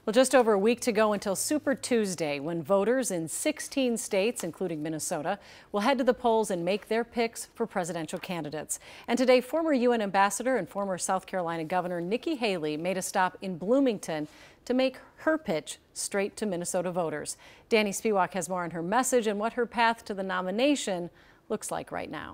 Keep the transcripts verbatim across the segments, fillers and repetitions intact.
Well, just over a week to go until Super Tuesday, when voters in sixteen states, including Minnesota, will head to the polls and make their picks for presidential candidates. And today, former U N ambassador and former South Carolina Governor Nikki Haley made a stop in Bloomington to make her pitch straight to Minnesota voters. Danny Spiewak has more on her message and what her path to the nomination looks like right now.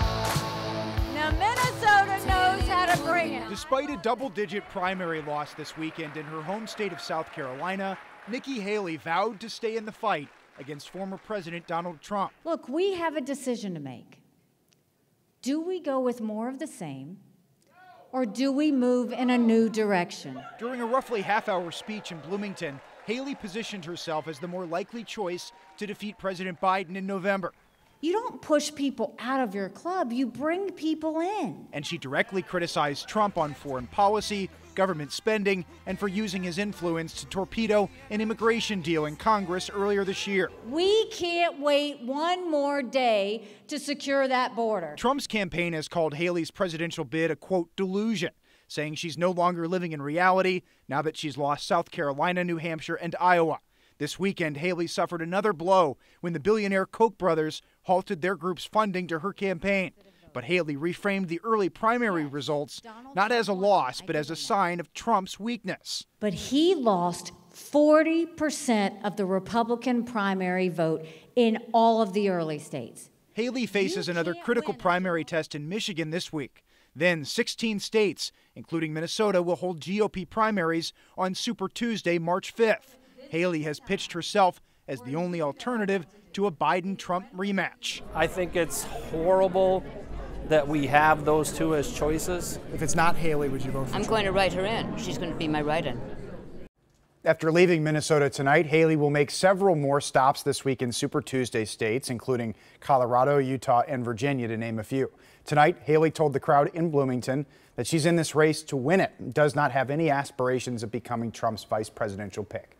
Now Minnesota knows how to bring it. Despite a double-digit primary loss this weekend in her home state of South Carolina, Nikki Haley vowed to stay in the fight against former President Donald Trump. Look, we have a decision to make. Do we go with more of the same, or do we move in a new direction? During a roughly half-hour speech in Bloomington, Haley positioned herself as the more likely choice to defeat President Biden in November. You don't push people out of your club, you bring people in. And she directly criticized Trump on foreign policy, government spending, and for using his influence to torpedo an immigration deal in Congress earlier this year. We can't wait one more day to secure that border. Trump's campaign has called Haley's presidential bid a, quote, delusion, saying she's no longer living in reality now that she's lost South Carolina, New Hampshire, and Iowa. This weekend, Haley suffered another blow when the billionaire Koch brothers halted their group's funding to her campaign. But Haley reframed the early primary results not as a loss, but as a sign of Trump's weakness. But he lost forty percent of the Republican primary vote in all of the early states. Haley faces another critical primary test in Michigan this week. Then sixteen states, including Minnesota, will hold G O P primaries on Super Tuesday, March fifth. Haley has pitched herself as the only alternative to a Biden-Trump rematch. I think it's horrible that we have those two as choices. If it's not Haley, would you vote for I'm Trump? going to write her in. She's going to be my write-in. After leaving Minnesota tonight, Haley will make several more stops this week in Super Tuesday states, including Colorado, Utah, and Virginia, to name a few. Tonight, Haley told the crowd in Bloomington that she's in this race to win it and does not have any aspirations of becoming Trump's vice presidential pick.